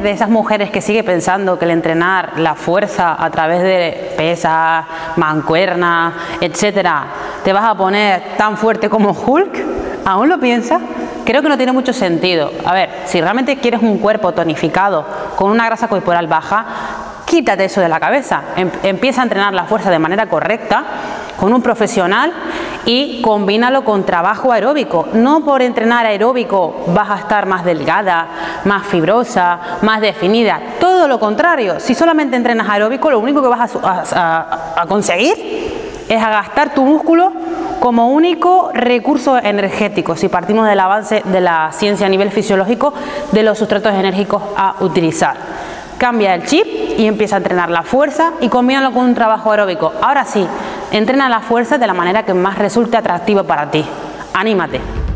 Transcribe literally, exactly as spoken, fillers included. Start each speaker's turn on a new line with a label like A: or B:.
A: de esas mujeres que sigue pensando que el entrenar la fuerza a través de pesas, mancuernas, etcétera, te vas a poner tan fuerte como Hulk? ¿Aún lo piensas? Creo que no tiene mucho sentido. A ver, si realmente quieres un cuerpo tonificado con una grasa corporal baja, quítate eso de la cabeza. Empieza a entrenar la fuerza de manera correcta con un profesional y combínalo con trabajo aeróbico. No por entrenar aeróbico vas a estar más delgada, más fibrosa, más definida. Todo lo contrario. Si solamente entrenas aeróbico, lo único que vas a, a, a conseguir es a gastar tu músculo como único recurso energético, si partimos del avance de la ciencia a nivel fisiológico de los sustratos enérgicos a utilizar. Cambia el chip y empieza a entrenar la fuerza y combínalo con un trabajo aeróbico. Ahora sí, entrena la fuerza de la manera que más resulte atractivo para ti. ¡Anímate!